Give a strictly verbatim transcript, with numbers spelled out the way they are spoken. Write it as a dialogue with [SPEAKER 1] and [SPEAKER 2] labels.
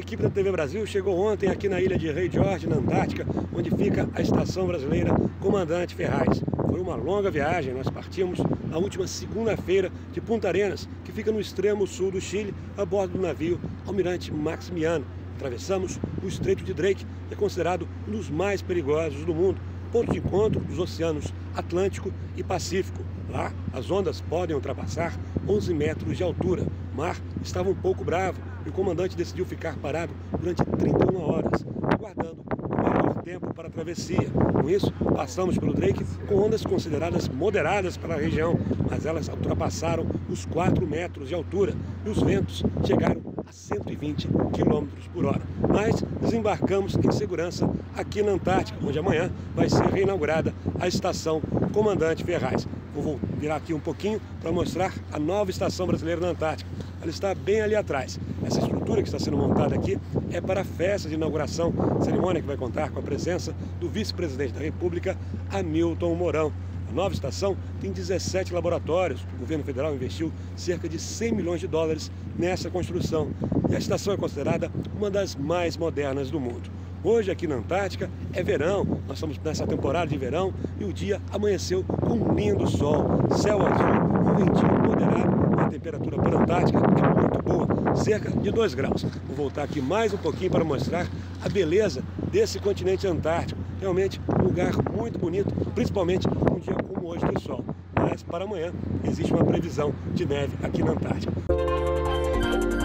[SPEAKER 1] equipe da T V Brasil chegou ontem aqui na ilha de Rei George, na Antártica, onde fica a estação brasileira Comandante Ferraz. Foi uma longa viagem, nós partimos na última segunda-feira de Punta Arenas, que fica no extremo sul do Chile, a bordo do navio Almirante Maximiano. Atravessamos o Estreito de Drake, que é considerado um dos mais perigosos do mundo, ponto de encontro dos oceanos Atlântico e Pacífico. Lá, as ondas podem ultrapassar onze metros de altura. O mar estava um pouco bravo e o comandante decidiu ficar parado durante trinta e uma horas, aguardando o melhor tempo para a travessia. Com isso, passamos pelo Drake com ondas consideradas moderadas para a região, mas elas ultrapassaram os quatro metros de altura e os ventos chegaram a cento e vinte quilômetros por hora. Mas desembarcamos em segurança aqui na Antártica, onde amanhã vai ser reinaugurada a estação Comandante Ferraz. Vou virar aqui um pouquinho para mostrar a nova estação brasileira na Antártica. Ela está bem ali atrás. Essa estrutura que está sendo montada aqui é para a festa de inauguração, cerimônia que vai contar com a presença do vice-presidente da República, Hamilton Mourão. A nova estação tem dezessete laboratórios. O governo federal investiu cerca de cem milhões de dólares nessa construção. E a estação é considerada uma das mais modernas do mundo. Hoje aqui na Antártica é verão, nós estamos nessa temporada de verão e o dia amanheceu com um lindo sol, céu azul, um ventinho moderado e a temperatura para a Antártica é muito boa, cerca de dois graus. Vou voltar aqui mais um pouquinho para mostrar a beleza desse continente antártico. Realmente um lugar muito bonito, principalmente um dia como hoje de sol. Mas para amanhã existe uma previsão de neve aqui na Antártica.